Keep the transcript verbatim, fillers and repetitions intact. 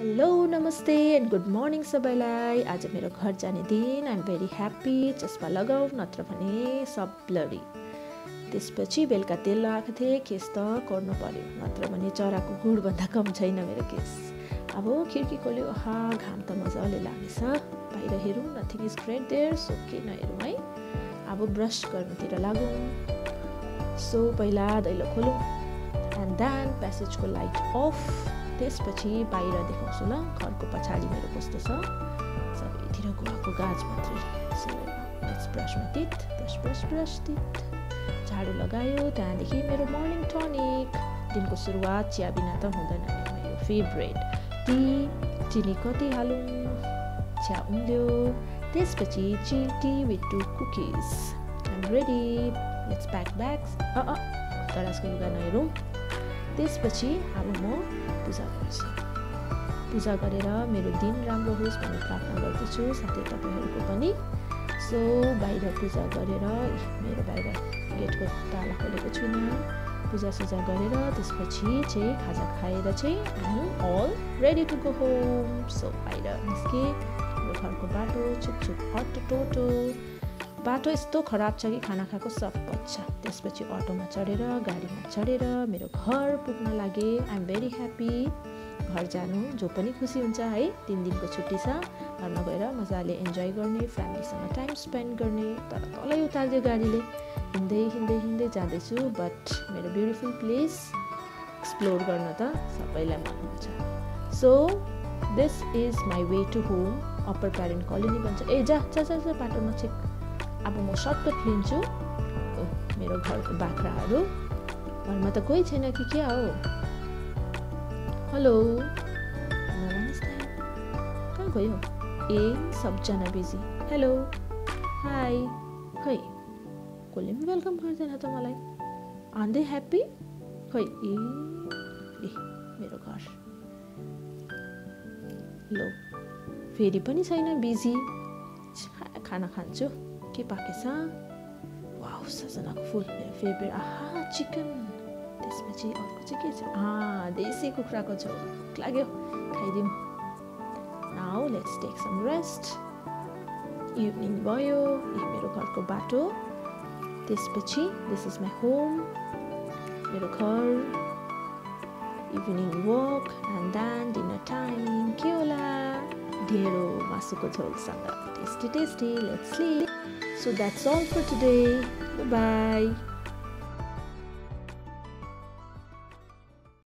Hello नमस्ते and good morning सबैलाई। आज मेरो घर जाने दिन। I'm very happy. चस्मा लगाऊ नत्र भने सब ब्लडी। त्यसपछि बेलुका तेल लगाएको थिएँ, केस त कोर्नु पर्यो, नत्र भने चराको गुडभन्दा कम छैन मेरो केस। अब खिड्की खोल्यो, हा घाम त मजाले लागेछ। बाहिर हेरौँ, nothing is great there, so के नहेरौँ है। अब ब्रस गर्नुतिर लागौँ। सो पहिला दैलो खोलौँ एन्ड देन प्यासेजको लाइट अफ। त्यसपछि बाहिर देखाउँछु ल घरको पछाडि मेरो कस्तो छ। सबैतिर गुवाको गाछ मात्रै। So let's brush my teeth, brush brush brush teeth. झाडु लगायो, त्यहाँदेखि मेरो मर्निङ टनिक। दिनको सुरुवात चिया बिना त हुँदैन नि, मेरो फेभरेट। टी चिनी कति हालौँ, चिया उम्ल्यो। त्यसपछि ची tea with two cookies. I'm ready, let's pack bags. अ अ तरासको लुगा नहेरौँ। त्यसपछि अब म पूजा गर्छु। पूजा गरेर मेरो दिन राम्रो होस् भन्ने प्रार्थना गर्दछु, साथै तपाईँहरूको पनि। सो बाहिर पूजा गरेर, मेरो बाहिर गेटको ताला खोलेको छुइनँ। पूजासुजा गरेर त्यसपछि चाहिँ खाजा खाएर चाहिँ I'm all ready to go home. So बाहिर निस्केँ। मेरो घरको बाटो छुप छुप अटो टोटो। बाटो यस्तो खराब छ कि खाना खाएको सब बच्छ। त्यसपछि अटोमा चढेर गाडीमा चढेर मेरो घर पुग्न लागे। I'm very happy. घर जानु जो पनि खुसी हुन्छ है। तिन दिनको छुट्टी छ, घरमा गएर मजाले इन्जोय गर्ने, फ्यामिलीसँग टाइम स्पेन्ड गर्ने। तर तलै उतार्दियो गाडीले। हिँड्दै हिँड्दै हिँड्दै जाँदैछु, बट मेरो ब्युटिफुल प्लेस एक्सप्लोर गर्न त सबैलाई मन हुन्छ। So this is my way to home. Upper parent colony भन्छ। ए जा जा जा जा बाटो नछेक। अब म सर्टकट लिन्छु। मेरो घरको बाख्राहरू, घरमा त कोही छैन कि क्या हो। हेलो, कहाँ गयो? ए सबजना बिजी। Hello hi. खै कसले पनि वेलकम गर्दैन त मलाई। आन्दै ह्याप्पी खै। ए ए मेरो घर। लो फेरि पनि छैन, बिजी। खाना खान्छु। के पाकेछ? वाउ सजनाको फुल, मेरो फेभरेट। आहा चिकन। त्यसपछि अर्को चाहिँ के छ? हा देसी कुखुराको झोल। भोक लाग्यो, खाइदिउँ। Now let's take some rest. Evening भयो। यही मेरो घरको बाटो। त्यसपछि दिस इज माई होम, मेरो घर। Evening walk and then dinner time. के होला? ढेँडो मासुको झोलसँग। Tasty tasty. Let's sleep. So that's all for today. Bye bye.